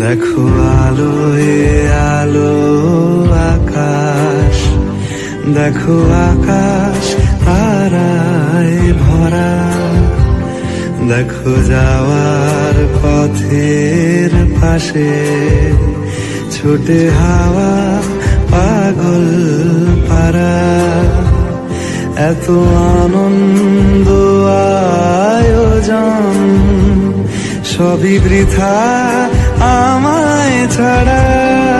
দেখো আলোয় আলো আকাশ, দেখো আকাশ তারায় ভরা, দেখো যাওয়ার পথের পাশে ছোটে হাওয়া পাগল পারা। এত আনন্দ আয়োজন সবই বৃথা আমায় ছাড়া।